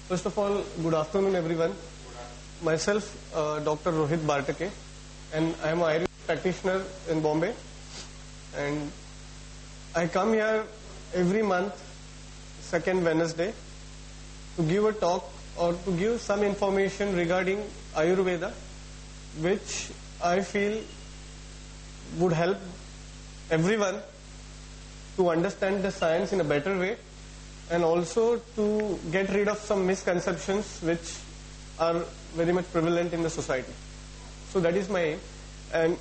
First of all, good afternoon, everyone. Myself, Dr. Rohit Bartake, and I am an Ayurvedic practitioner in Bombay. And I come here every month, second Wednesday, to give a talk or to give some information regarding Ayurveda, which I feel would help everyone to understand the science in a better way, and also to get rid of some misconceptions which are very much prevalent in the society. So that is my aim. And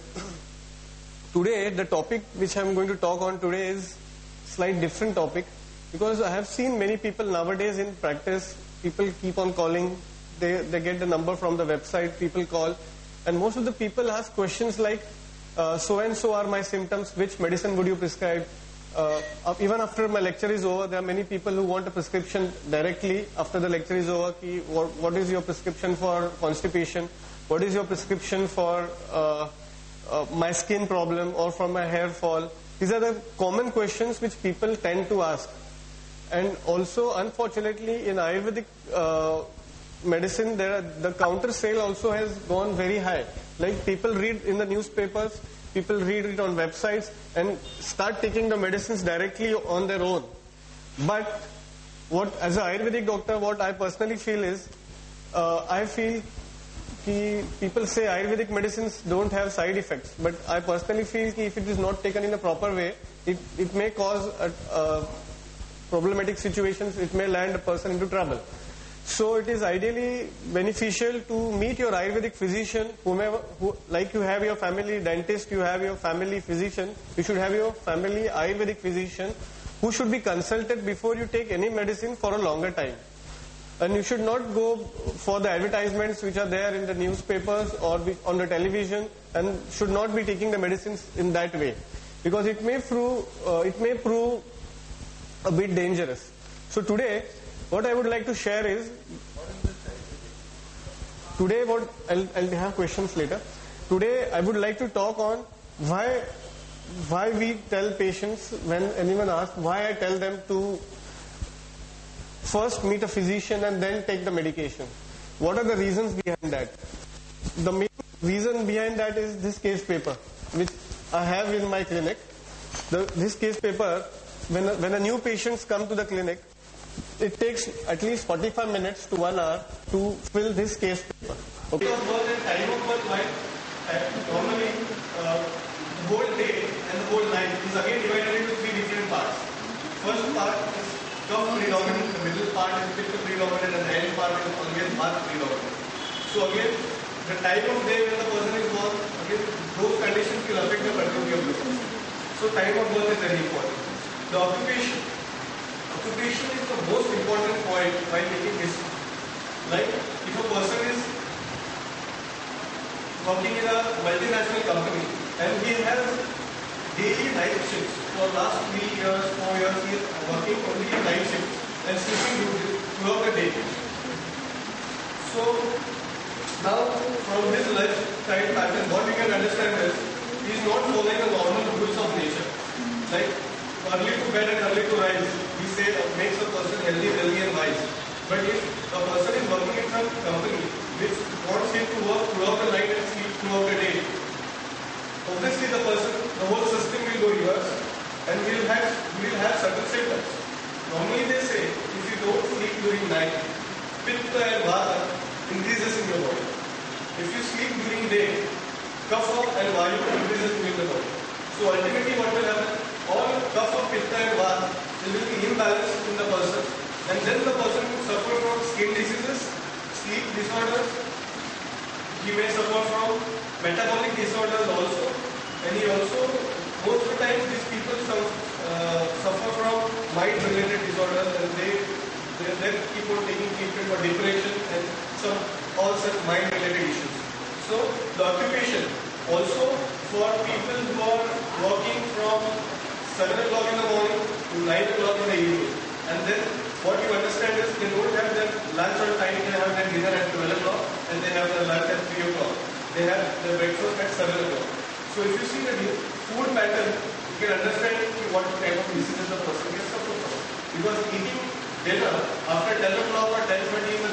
today, the topic which I am going to talk on today is slight different topic, because I have seen many people nowadays in practice, people keep on calling, they get the number from the website, people call, and most of the people ask questions like, so and so are my symptoms, which medicine would you prescribe? Even after my lecture is over, there are many people who want a prescription directly after the lecture is over. What is your prescription for constipation? What is your prescription for my skin problem or for my hair fall? These are the common questions which people tend to ask. And also, unfortunately, in Ayurvedic medicine, the counter sale also has gone very high. Like, people read in the newspapers, people read it on websites and start taking the medicines directly on their own. But as an Ayurvedic doctor, what I personally feel is, I feel people say Ayurvedic medicines don't have side effects. But I personally feel if it is not taken in a proper way, it may cause problematic situations, it may land a person into trouble. So it is ideally beneficial to meet your Ayurvedic physician, like you have your family dentist, you have your family physician, you should have your family Ayurvedic physician who should be consulted before you take any medicine for a longer time. And you should not go for the advertisements which are there in the newspapers or on the television, and should not be taking the medicines in that way, because it may prove a bit dangerous. So today, what I would like to share is, I'll have questions later. Today I would like to talk on why we tell patients, when anyone asks, why I tell them to first meet a physician and then take the medication. What are the reasons behind that? The main reason behind that is this case paper, which I have in my clinic. This case paper, when a new patients come to the clinic, it takes at least 45 minutes to 1 hour to fill this case paper. Okay. Date of birth and time of birth, normally the whole day and the whole night is again divided into 3 different parts. First part is cough predominant, the middle part is pitta predominant, and the end part is always vata predominant. So again, the time of day when the person is born, again, those conditions will affect the fertility of the person. So time of birth is very important. The occupation is the most important point while making this. Like, if a person is working in a multinational company and he has daily night shifts for last 3 years, 4 years, he is working only in night shifts and sleeping throughout the day. So now from his lifestyle pattern, what we can understand is he is not following the normal rules of nature. Like, early to bed and early to rise, we say makes a person healthy, wealthy and wise. But if a person is working in some company which wants him to work throughout the night and sleep throughout the day, obviously the whole system will go reverse and will have certain symptoms. Normally they say, if you don't sleep during night, pitta and vata increases in your body. If you sleep during day, kapha and vayu increases in the body. So ultimately what will happen? All kapha, pitta and vata will be imbalanced in the person, and then the person will suffer from skin diseases, sleep disorders, he may suffer from metabolic disorders also, and he also, most of the time these people suffer from mind related disorders, and they keep on taking treatment for depression and all such mind related issues. So the occupation also for people who are working from 7 o'clock in the morning to 9 o'clock in the evening, and then what you understand is they don't have their lunch on time, they have their dinner at 12 o'clock and they have their lunch at 3 o'clock. They have their breakfast at 7 o'clock. So if you see the food pattern, you can understand what type of diseases the person gets suffered from. Because eating dinner after 10 o'clock or 10:30 in the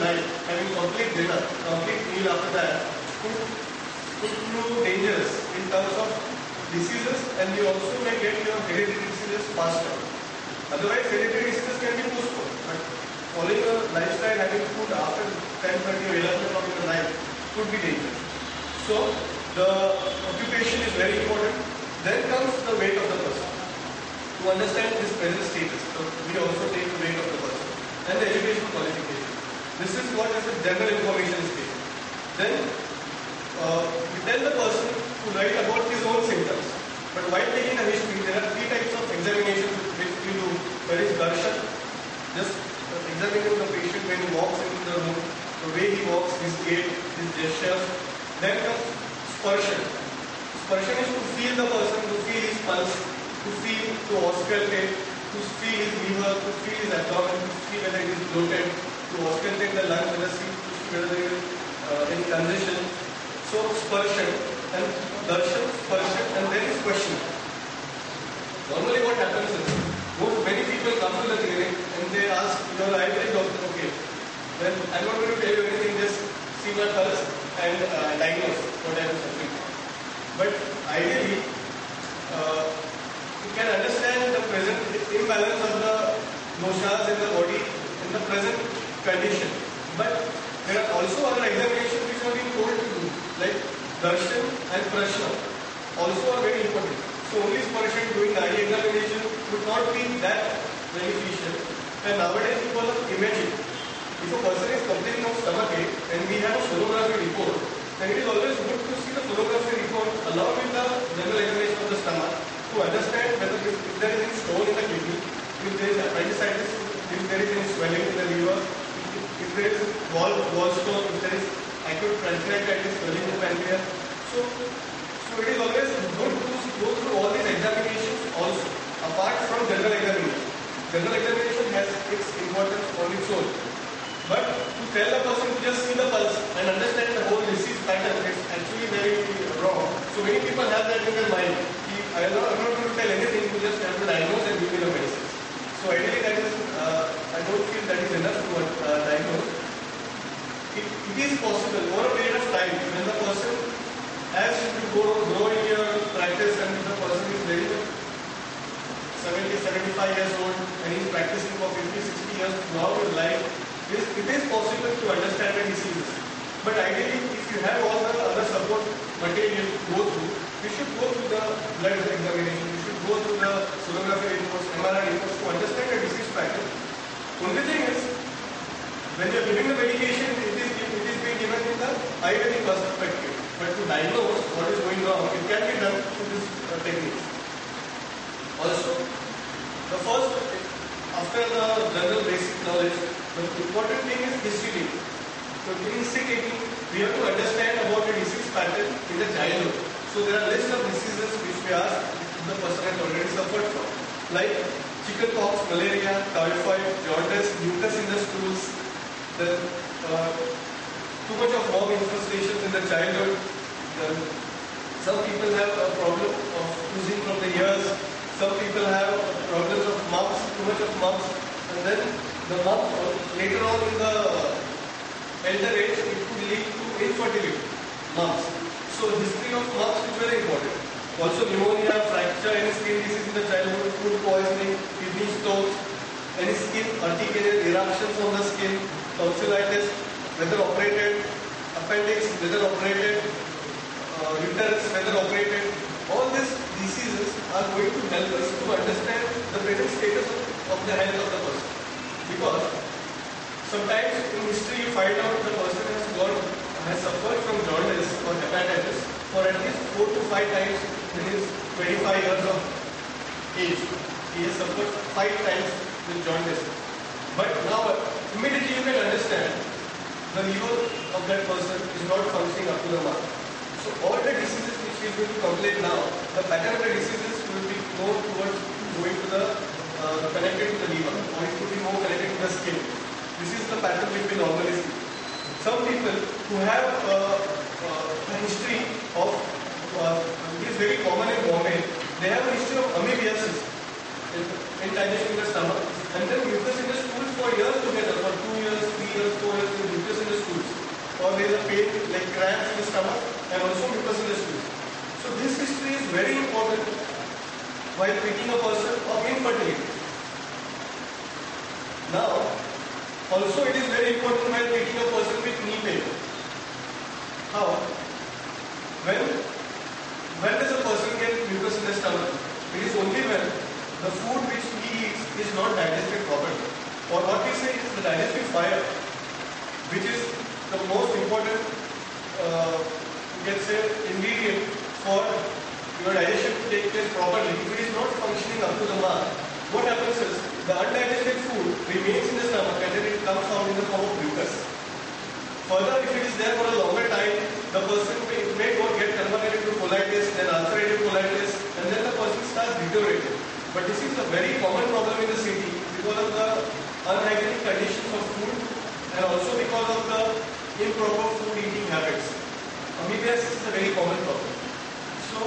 complete meal after that could prove dangerous in terms of diseases, and you also may get your hereditary diseases faster. Otherwise, hereditary diseases can be postponed. But following a lifestyle, having food after 10:30 or 11 o'clock in the night could be dangerous. So, the occupation is very important. Then comes the weight of the person. To understand his present status, so we also take the weight of the person and the education qualification. This is what is the general information stage. Then we tell the person to write about his own symptoms. But while taking a history, there are 3 types of examinations which we do. There is darshan, just examining the patient when he walks into the room, the way he walks, his gait, his gestures. Then comes sparshan. Sparshan is to feel the person, to feel his pulse, to feel, to auscultate, to feel his liver, to feel his abdomen, to see whether it is bloated, to auscultate the lungs, to see whether there is any congestion. So sparshan and darshan, sparshan, and then is question. Normally what happens is, many people come to the clinic and they ask, your Ayurvedic doctor, okay, then I'm not going to tell you anything, just see my pulse and diagnose what I am suffering from. But ideally, you can understand the present imbalance of the doshas in the body in the present condition. But there are also other examinations which have been told to do, like darshan and prashna, also are very important. So only sparshan doing the eye examination would not be that beneficial. And nowadays because of imaging, if a person is complaining of stomachache and we have a sonography report, then it is always good to see the sonography report along with the general examination of the stomach to understand whether if there is any stone in the kidney, if there is appendicitis, if there is any swelling in the liver, if there is gallstone, if there is acute pancreatitis, swelling in the pancreas. So it is always good to go through all these examinations also, apart from general examination. General examination has its importance on its own. But to tell a person to just see the pulse and understand the whole disease pattern is actually very wrong. So many people have that in their mind. I'm not going to tell anything, you just have to diagnose and give me the medicine. So ideally that is, I don't feel that is enough to diagnose. It is possible over a period of time when the person, as you grow in your practice and the person is very 70, 75 years old and he is practicing for 50, 60 years throughout his life, it is possible to understand the diseases. But ideally, if you have all the other support material to go through, you should go through the blood examination, you should go through the sonography reports, MRI reports to understand the disease pattern. Only thing is, when you are giving the medication, it is being given in the Ayurvedic perspective. But to diagnose what is going wrong, it can be done through this technique. Also, the first, after the general basic knowledge, the important thing is history. So in sick taking, we have to understand about the disease pattern in the childhood. So there are list of diseases which we ask if the person has already suffered from, like chickenpox, malaria, typhoid, jaundice, mucus in the stools, too much of worm infestations in the childhood. Some people have a problem of oozing from the ears. Some people have problems of mumps, too much of mumps, and then the mumps later on in the elder age it could lead to infertility, mumps. So history of mumps is very important. Also pneumonia, fracture, any skin disease in the childhood, food poisoning, kidney stones, any skin urticaria, eruptions on the skin, tonsillitis, whether operated, appendix, whether operated, uterus, whether operated. All these diseases are going to help us to understand the present status of the health of the person. Because sometimes in history you find out the person has suffered from jaundice or hepatitis for at least 4 to 5 times in his 25 years of age. He has suffered 5 times with jaundice. But now immediately you can understand the liver of that person is not functioning up to the mark. So all the diseases which he is going to complain now, the pattern of the diseases will be more towards going to the connected to the liver, or it could be more connected to the skin. This is the pattern which we normally see. Some people who have a history of, it is very common in Bombay, they have a history of amoebiasis, indigestion in the stomach, and then mucus in the stools for years together, for 2 years, 3 years, 4 years, mucus in the stools. or there is a pain like cramps in the stomach and also mucus in the stool. So this history is very important while treating a person of infertility. Now, also it is very important while treating a person with knee pain. How? When does a person get mucus in the stomach? It is only when the food which he eats is not digested properly. Or what we say is the digestive fire, which is the most important you can say ingredient for your digestion to take place properly. If it is not functioning up to the mark, what happens is the undigested food remains in the stomach and then it comes out in the form of mucus. Further, if it is there for a longer time, the person may get converted to colitis, then ulcerative colitis, and then the person starts deteriorating. But this is a very common problem in the city because of the unhygienic conditions of food and also because of the improper food eating habits. Amoebiasis is a very common problem. So,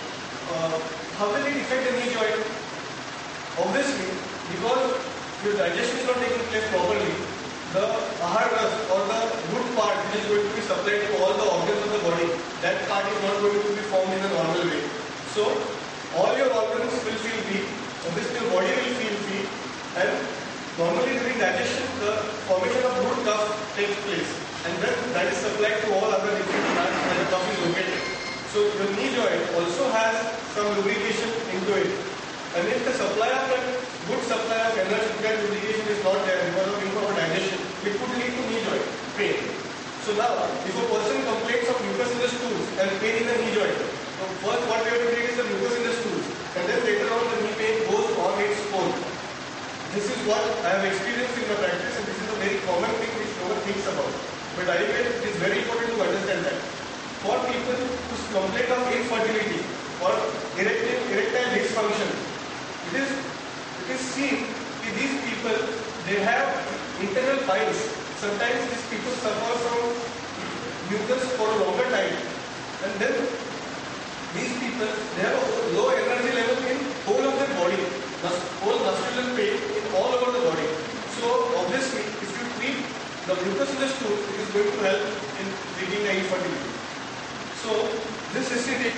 how will it affect the knee joint? Obviously, because your digestion is not taking place properly, the ahar ras or the good part which is going to be supplied to all the organs of the body, that part is not going to be formed in a normal way. So, all your organs will feel weak, obviously your body will feel weak, and normally during digestion, the formation of root cuff takes place, and then that is supplied to all other different parts where the cuff is located. So, your knee joint also has some lubrication into it. And if the supply of that good supply of energy, that lubrication is not there because of improper digestion, it could lead to knee joint pain. So now, if a person complains of mucus in the stools and pain in the knee joint, so first what we have to treat is the mucus in the stools, and then later on the knee pain goes on its own. This is what I have experienced in my practice, and this is a very common thing which no one thinks about. But Ayurveda, it is very important to understand that. For people who complain of infertility or erectile dysfunction, it is seen that these people, they have internal piles. Sometimes these people suffer from mucus for a longer time, and then these people, they have a low energy level in whole of their body, whole muscular pain in all over the body. So obviously, if you treat the mucus in the stool, it is going to help in treating the infertility. So this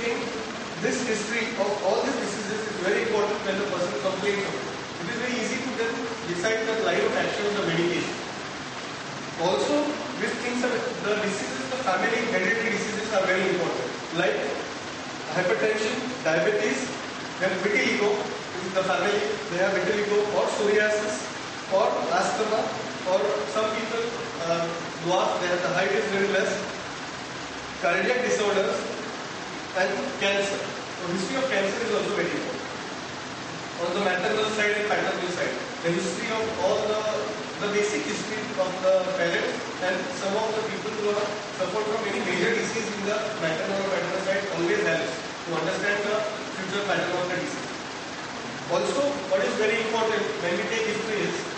history of all these diseases is very important when the person complains of it. It is very easy to then decide the line of action of the medication. Also, these things are the diseases, the family hereditary diseases are very important, like hypertension, diabetes, then vitiligo, which is the family, they have vitiligo, or psoriasis, or asthma, or some people dwarf, the height is very less, cardiac disorders, and cancer. So history of cancer is also very important. On the maternal side and paternal side, the history of all the basic history of the parents and some of the people who have suffered from any major disease in the maternal or paternal side always helps to understand the future pattern of the disease. Also, what is very important when we take history is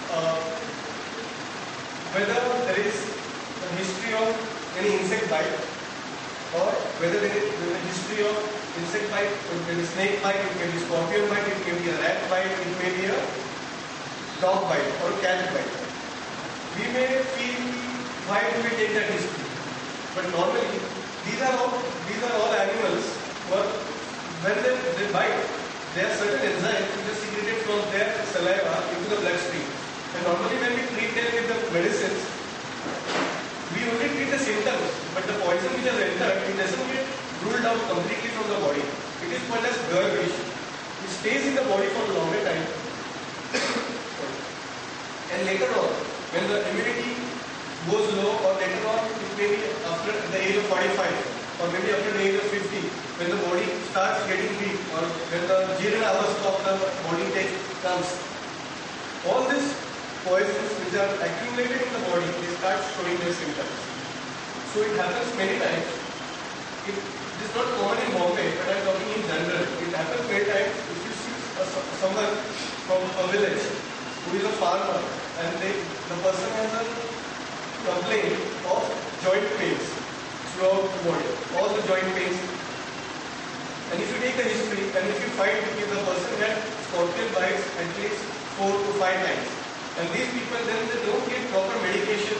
whether there is a history of any insect bite, or whether there is a history of insect bite, it may be snake bite, it may be scorpion bite, it may be a rat bite, it may be a dog bite or a cat bite. We may feel, why do we take that history? But normally, these are all animals who when they bite, there are certain enzymes which are secreted from their saliva into the bloodstream. And normally when we treat them with the medicines, we only treat the symptoms, but the poison which has entered, it doesn't get ruled out completely from the body. It is called as garvish. It stays in the body for a longer time. And later on, when the immunity goes low, or later on, it may be after the age of 45, or maybe after the age of 50, when the body starts getting weak, or when the Jirana avastha of the body comes, all these poisons which are accumulated in the body, they start showing their symptoms. So it happens many times. It is not common in Bombay, but I am talking in general. It happens many times if you see someone from a village who is a farmer, and the person has a complaint of joint pains throughout the body, all the joint pains. And if you take the history, and if you find if the person had scorpion bites at least 4 to 5 times, and these people then they don't get proper medication